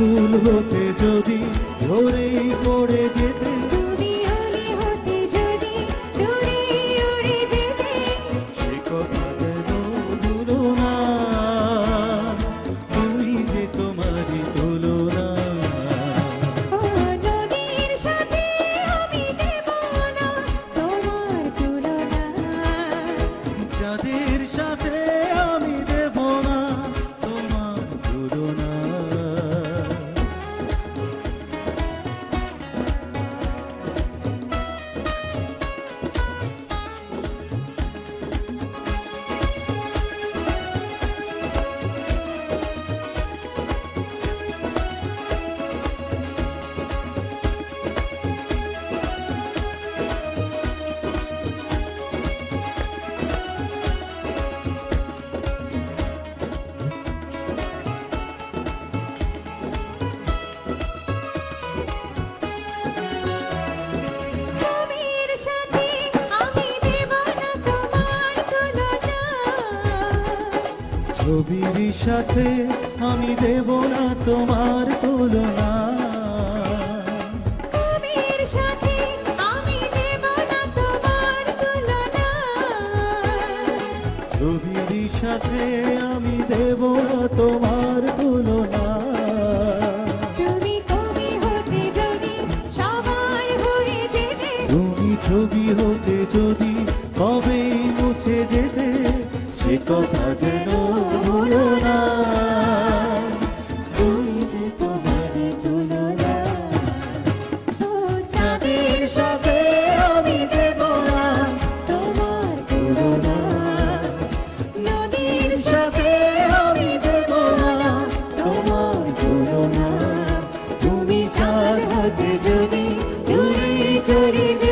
ফুল হতে যদি ধরেই পড়ে যেতে, তুমি অলি হতে যদি দূরে উড়ে যেতে, সে কথা যেন ভুলো না, তুমি যে তোমারই তুলনা। ও নদীর সাথে আমি দেব না তোমার তুলনা, যাদের সাথে আমি দেব না তোমার তুলনা। নদীর সাথে আমি দেব না তোমার তুলনা, ছবির সাথে আমি দেব না তোমার তুলনা, কবির সাথে আমি দেব না তোমার তুলনা, ছবির সাথে আমি দেব না তোমার তুলনা। তুমি কবি হতে যদি সবার হয়ে যেতে, তুমি ছবি হতে যদি কবেই মুছে যেতে, সে কথা যেন ভুলো না, তুমি যে তোমার তুলনা। ও চাঁদের সাথে আমি দেব না তোমার তুলনা, নদীর সাথে আমি দেব না তোমার তুলনা, তুমি চাঁদ হতে যদি দূরে চলে যেতে,